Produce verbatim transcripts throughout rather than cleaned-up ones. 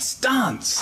Let's dance.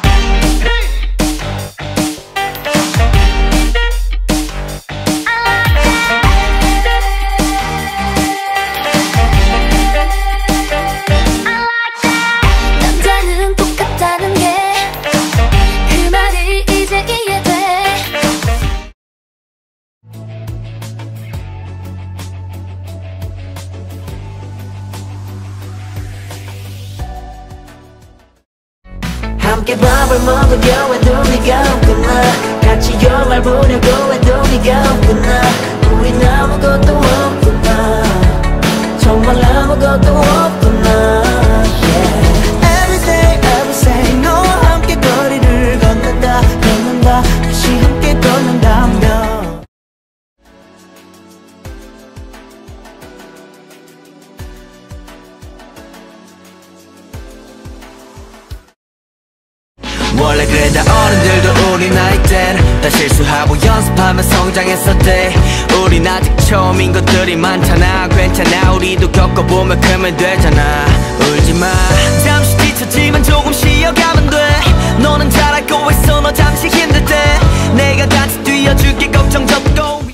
함께 밥을 먹으려 해도 네가 없구나. 같이 영화를 보려고 해도 네가 없구나. 우린 아무것도 없구나. 정말 아무것도 없구나. yeah. Every day, every day 너와 함께 거리를 걷는다 걷는다 다시 함께 걷는다며. 원래 그래다 어른들도 우리 나이 땐 다 실수하고 연습하며 성장했었대. 우린 아직 처음인 것들이 많잖아. 괜찮아 우리도 겪어보면 크면 되잖아. 울지마 잠시 지쳤지만 조금 쉬어가면 돼. 너는 잘할 거 있어. 너 잠시 힘들 때 내가 같이 뛰어줄게. 걱정 접고.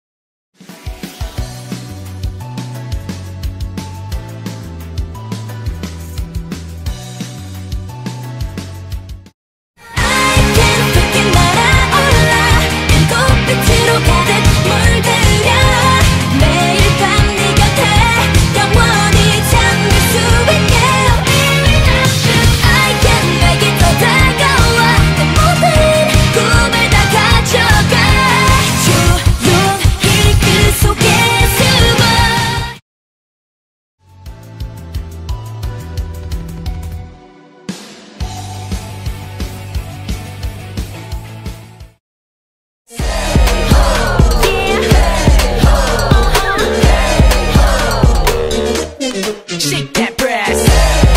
Shake that brass.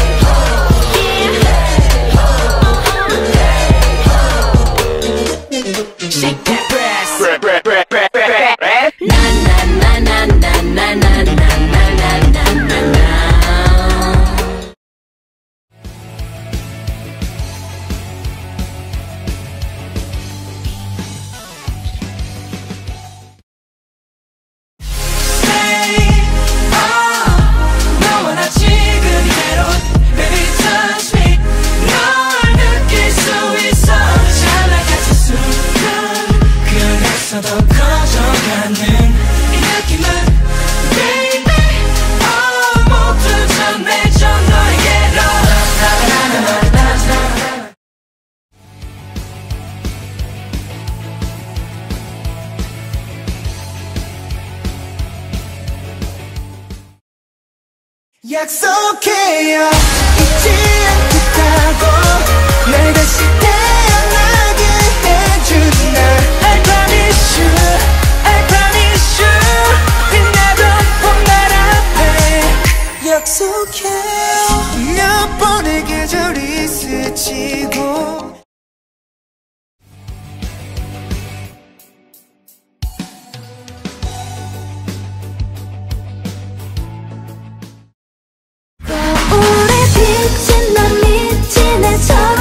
Shake that brass. Na na na na na na na na na na na. 더 커져가는 이 느낌은 baby oh 모두 전해줘 너에게로. 약속해요 잊지 않겠다고 날 다시 태어나게 해준 날. I promise you, I promise you 빛나던 봄날 앞에 약속해요. 몇 번의 계절이 스치고 거울에 비친 넌 미친 애처럼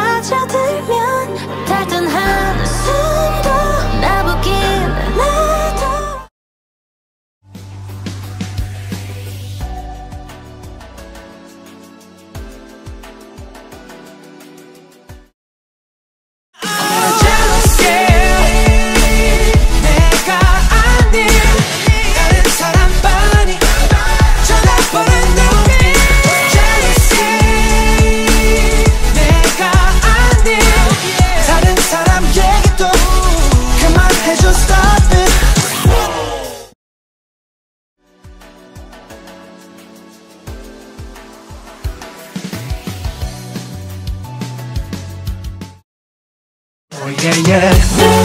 빠져들면 달던 한숨도 나보긴 나도 Oh yeah yeah.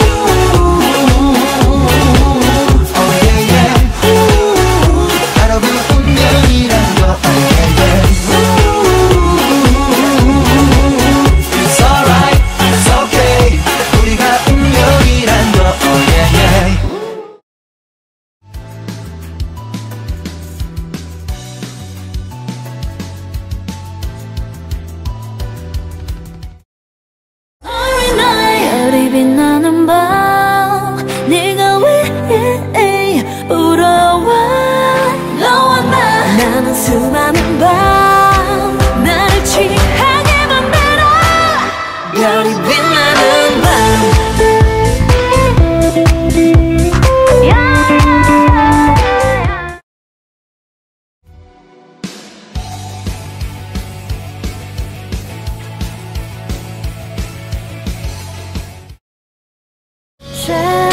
Oh yeah yeah. 바로 그 운명이란 거. Oh yeah yeah. It's alright, it's okay. 우리가 운명이란 거. Oh yeah yeah. 빛나는 밤 네가 왜 울어와 너와 나 나는 수많은 밤 나를 취하게 만들어 별이 빛나는 밤 yeah.